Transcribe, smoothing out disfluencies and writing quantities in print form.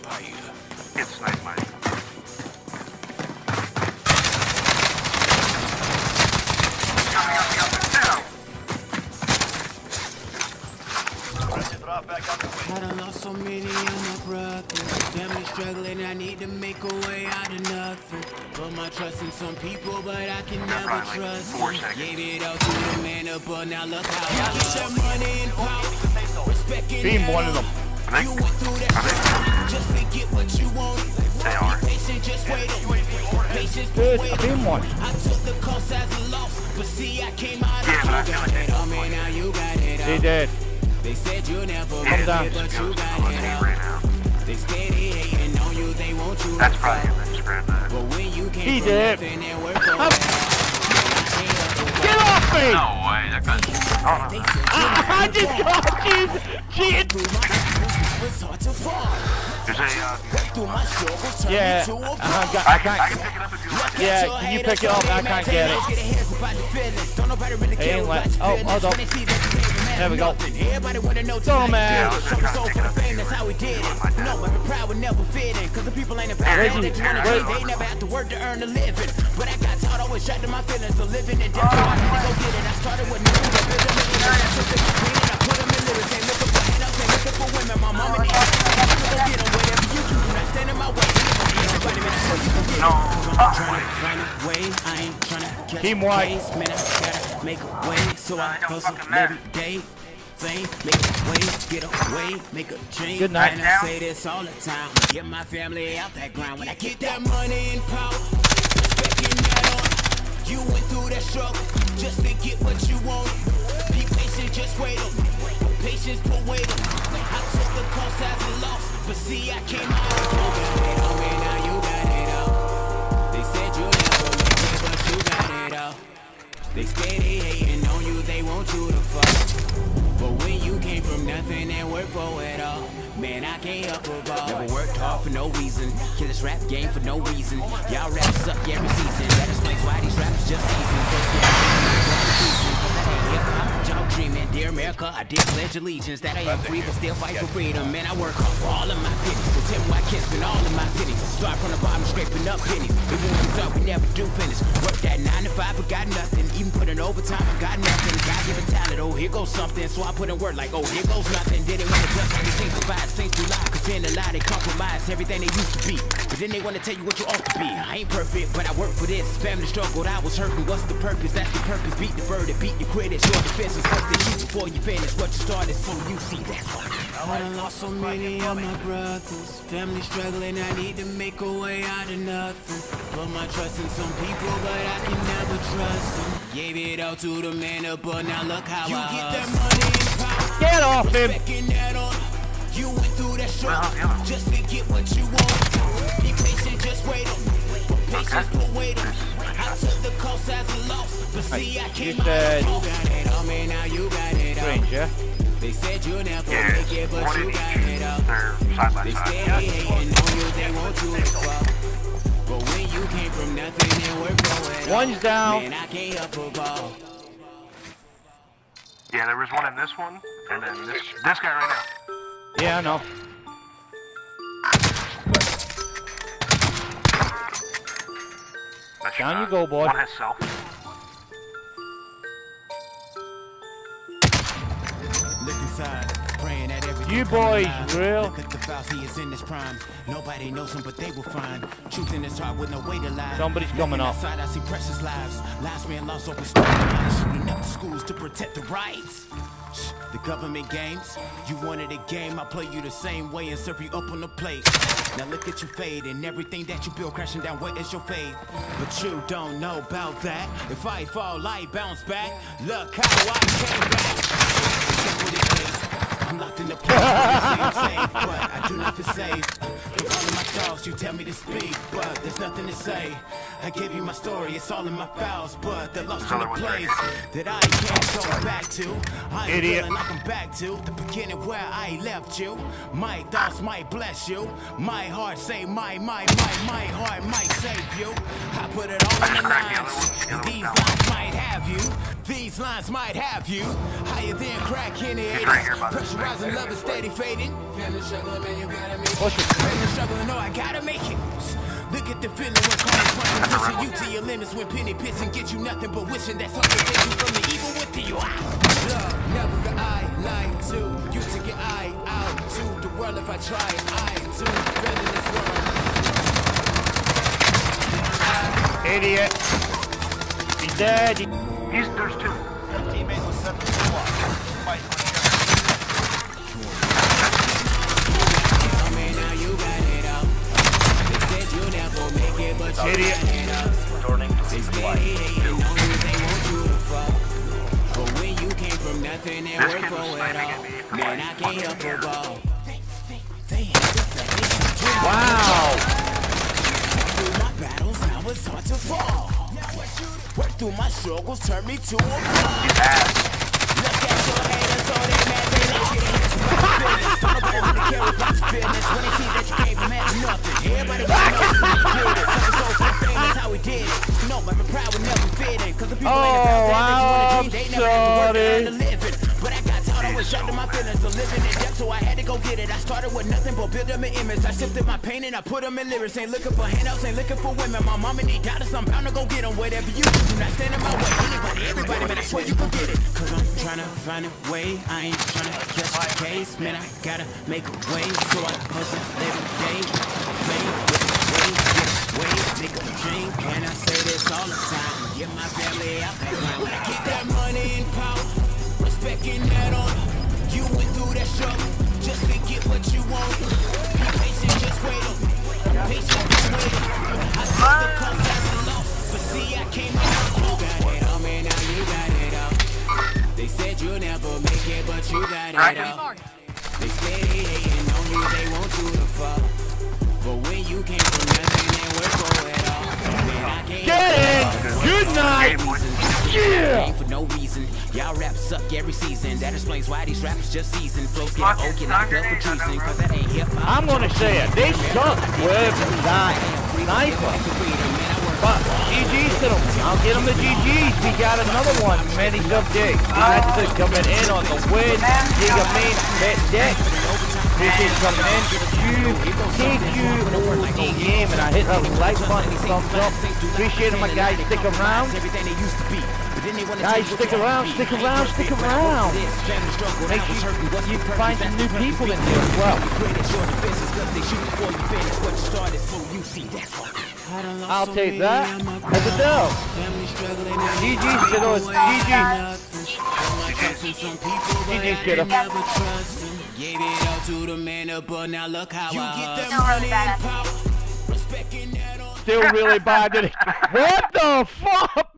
Get sniped, Mike. I done lost so many of my brothers. Family struggling, I need to make a way out of nothing. Put my trust in some people, but I can never trust them. Gave it all to the man above, now look how I get your money and power. Respecting Beam one of them. you went through that just to get what you want. They are. Be patient, just wait on. Patience, Good, wait I beam one. I took the cost as a loss, but see, I came out of Yeah, but I feel like they all, man, now you got it all. He did. They said you never Come down. it, but you got it all. Right now. They steady hating on you, they want you. That's probably him that spread that. But when you came He from did. nothing and work for Get off me! No way, that guy's... Oh, no. I just got you! Shit! There's a, Yeah, I can't. I can pick it up if you like. Yeah, can you pick it up? I can't get it. He ain't let. Oh, hold on. There we go. Go, man. Yeah, I was gonna try to pick it up if you That's how we did it. No, but pride would never fit in. Cause the people ain't about Reggie, that you wanna wait. be. They never have to work to earn a living. But I got taught always trapped in my feelings. So living in death, so I had to go get it. I started with nothing but building it. I took the queen and I put them in lyrics. Ain't looking for hands, ain't looking for women. My mama needs to go get them. Whatever you do, not stand in my way. Everybody, man, so you can get it. No. I'm trying to find a way. I ain't trying to catch Team white. case. Man, I gotta make a way. So I hustle every day. Fame, make a way, get away, make a change. Good night. And I say this all the time. Get my family out that ground. When I get that money and power, respecting that on. You went through that struggle just to get what you want. Be patient, just wait on. Patience, but wait on. I took the cost as a loss, but see, I came out of it. Oh, man, now you got it all. They said you never make it, but you got it all. They steady hating on you, they want you to fall. But when you came from nothing and worked for it all, man, I can't help about. Never worked hard for no reason. Kill this rap game for no reason. Y'all rap suck every season. That explains why these rappers just seasoned. Y'all dreaming, dear America, I did pledge allegiance. That I am free, but still fight for freedom. Man, I work hard for all of my pennies. So tell me why I can't spend all of my pennies. Start from the bottom, scraping up pennies. Even when we start, we never do finish. Work that 9 to 5, but got nothing. Even put in overtime, I got nothing. God given talent, oh, here goes something. So I put in work like, oh, here goes nothing. Didn't want to just like they provide, saints too loud. Cause in a lie, they compromise everything they used to be. But then they want to tell you what you ought to be. I ain't perfect, but I work for this. Family struggled, I was hurting. What's the purpose? That's the purpose. Beat the verdict, beat your critics. Your defenses, first they shoot before you finish what you started. So you see, that's why. I done lost so many of my brothers. Family struggling, I need to make a way out of nothing. Put my trust in some people, but I can never trust them. Gave it all to the man above, now look how you get that money and power. Get off him! You went through that struggle just to get what you want. Be patient, just wait on. Patience, but wait on. I took the cost as a loss, but see, I came out. You got it all, man, now you got it all. Stranger. They said you never make it, but you got it all. They steady hating on you, they want you to fall. But when you came from nothing and worked for it, one's down. man, I can't help a ball. Yeah, there was one in this one, and then this guy right now. Yeah, I know. Down you go, boy. One has self. Look inside, praying that everything You come boys, alive. real. Look at the files, he is in his prime. Nobody knows him, but they will find truth in his heart with no way to lie. Somebody's coming up. Outside, I see precious lives. Lives being lost over storylines. Shooting up the schools to protect the rights. The government games, you wanted a game, I play you the same way and serve you up on the plate. Now look at your fate and everything that you build crashing down, where is your fate? But you don't know about that. If I fall, I bounce back. Look how I came back. I'm locked in the place where they say I'm safe, but I do not feel safe. From all of my thoughts, you tell me to speak, but there's nothing to say. I give you my story, it's all in my files, but they're lost in a place that I can't go back to. I am feeling like I'm back to the beginning where I left you. My thoughts might bless you. My heart say my heart might save you. I put it all in the lines, and these lines might have have you. These lines might have you higher than crack in the 80s. right here by this Pressurizing love is steady fading. Feeling struggling, man, you gotta make it. Push it. Feeling struggling, no, I gotta make it. Look at the feeling when calling punching, pushing you to your limits. When penny pissing, get you nothing but wishing that something takes you from the evil within you. Love, never could I lie to you to get I out to the world if I try. I too feeling this world. Idiot. He's dead. There's two. Teammate was sent to the block. Fight for Idiot. returning to the fight. But when you came from nothing and This work kid for was it sniping all, at me for man, like I can't help fucking but ball. Wow. Through my battles, now it's hard to fall. Work through my struggles, turn me to a ball. He's ass. Look at your haters, all they mad, they like it. Don't nobody really care about your feelings when they see that you came from having nothing. Everybody wanna know how you did it. Something so famous how we did it. No, but my pride would never fit in. Cause the people ain't about that, they wanna dream, they never had to work hard to live it. But I got taught I was shocked in my feelings of living in depth, so I had to go get it. I started with nothing but build up an image. I shifted my pain and I put them in lyrics. Ain't looking for handouts, ain't looking for women. My mama need dollars, I'm bound to go get them. Whatever you do, do not stand in my way. Anybody, everybody, man, I swear you can get it. Cause I'm trying to find a way. I ain't trying to catch a case. Man, I gotta make a way. So I hustle every day. Play with the way, get way, make a dream. And I say this all the time. Get my family out that ground. When I get that money and power, respecting that honor. You went through that struggle just to get what you want. Be patient, just wait on me. Patient, just wait on me. I took the cost as a loss, but see, I came out. You got it all, man, now you got it all. They said you'll never make it, but you got it all. They steady hating on you, they want you to fall. But when you came from nothing, they work for it all. Man, I can't Get in. Good night. Yeah. for no reason. Y'all rap suck every season. That explains why these rappers just season. Flows get old, get locked up for treason. Cause that ain't hip hop. I'm gonna say it. They suck with that sniper. But GG's to them. I'll get them the GG's. We got another one. Many subjects. That's coming in on the win. Giga main bet deck. Appreciate coming in. Thank you all the game. And I hit that like button. Thumbs up. Appreciate it, my guys. Stick around. Guys, stick around, stick around, stick around. Make sure you find some new people in here as well. I'll take that. As a dub. GG's to those. GG's kiddo. Gave it all to the man above, now look how I Still really bad. What the fuck?